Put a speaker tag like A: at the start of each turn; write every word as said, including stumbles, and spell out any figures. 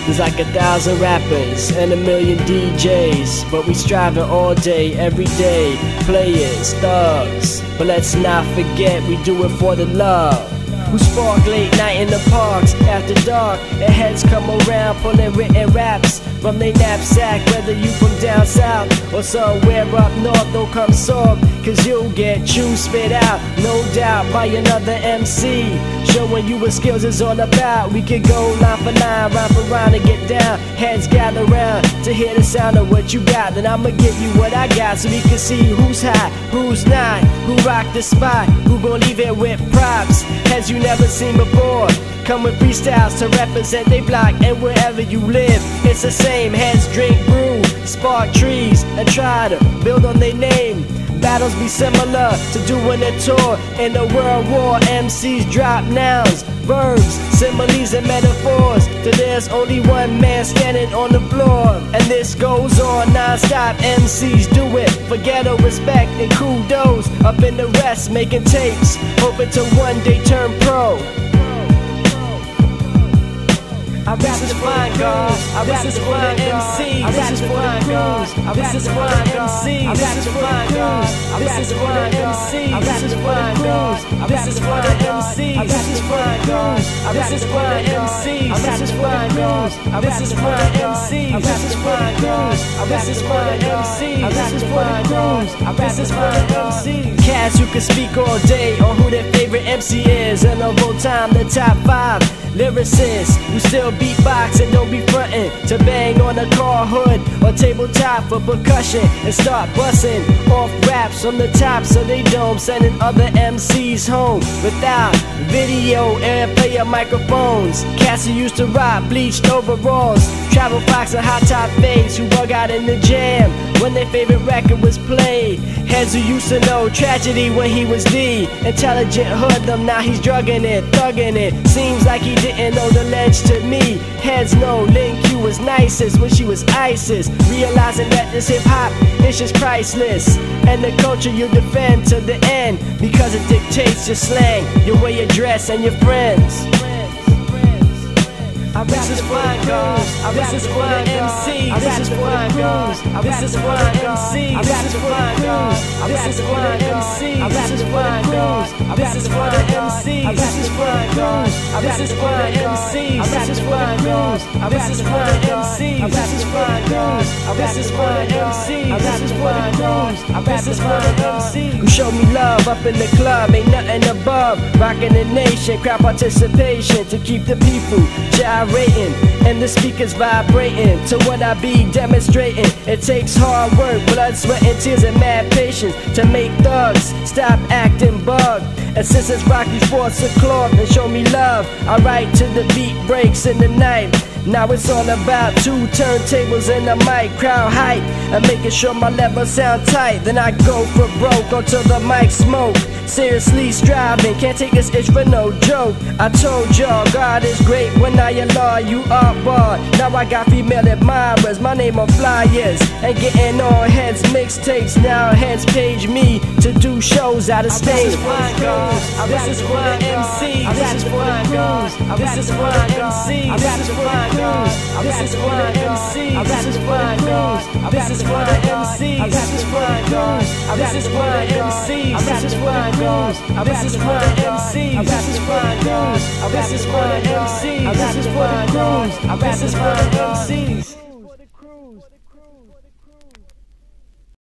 A: There's like a thousand rappers and a million D Js, but we striving all day, every day. Players, thugs, but let's not forget we do it for the love. Who spark late night in the parks after dark, and heads come around pulling written raps from they knapsack. Whether you from down south or somewhere up north, don't come soft, cause you'll get you spit out, no doubt, by another M C, showing you what skills is all about. We could go line for line, rhyme for rhyme and get down. Heads gather round to hear the sound of what you got. Then I'ma give you what I got, so we can see who's hot, who's not, who rock the spot, who gon' leave it with props, heads you never seen before. Come with freestyles to represent they block, and wherever you live, it's the same. Heads drink brew, spark trees, and try to build on their name. Battles be similar to doing a tour in a world war. M Cs drop nouns, verbs, similes, and metaphors till there's only one man standing on the floor. And this goes on non-stop. M Cs do it for ghetto respect and kudos. Up in the rest, making tapes, hoping to one day turn pro. I rap this for the girls, I rap this for the M Cs, I rap this for the girls, I rap this for the M Cs, I rap this for the girls, I rap this for the M Cs, I rap this for the girls, I rap this for the M Cs, I rap this for the girls, I rap this for the M Cs, I rap this for the girls, I rap this for the M Cs, I rap this for the girls, I rap this for the M Cs, I rap this for the girls, I rap this for the M Cs. Cats who can speak all day on who their favorite M C is, and of all time the top five lyricists who still beatbox and don't be frontin' to bang on a car hood or tabletop for percussion and start bustin' off raps from the top so they don't, sending other M Cs home without video and player microphones. Cats who used to rock bleached overalls, travel fox and hot top fades who bug out in the jam when their favorite record was played. Heads who used to know tragedy when he was the intelligent hoodlum, now he's drugging it, thugging it. Seems like he didn't know the ledge to me. Heads know Lin Q was nicest when she was ISIS, realizing that this hip hop is just priceless, and the culture you defend to the end because it dictates your slang, your way you dress, and your friends. I rap this for the girls, I rap this for the M Cs, I rap this for the girls, I rap this for the M Cs, I rap this for the girls, I rap this for the M Cs, I rap this for the girls, I rap this for the M Cs, I rap this for the girls, I rap this for the M Cs, I rap this for the girls, I rap this for the M Cs, I rap this for the girls, I rap this for the M Cs, I rap this for the girls, I rap this for the M Cs. Who show me love up in the club, ain't nothing above, rocking the nation, crowd participation to keep the people gyrating and the speakers vibrating to what I be demonstrating. It takes hard work, blood, sweat, and tears, and mad patience to make thugs stop acting bug. And since it's Rocky Force of cloth and show me love, I write to the beat breaks in the night. Now it's all about two turntables and a mic, crowd hype, and making sure my levels sound tight. Then I go for broke until the mic smoke. Seriously striving, can't take this itch for no joke. I told y'all God is great when I allow you are barred. Now I got female admirers, my name on flyers, and getting on heads mixtapes. Now heads page me to do shows out of state. This is for the girls, this is for the M Cs, this is for the girls, this is for the M Cs, this is for the girls, this is for the M Cs, this is for the girls, this is for the M Cs, this is for the girls, this is for the M Cs, this is for the girls, this is for the M Cs, this is for the girls, this is for the M Cs, this is for the girls, this is for the M Cs.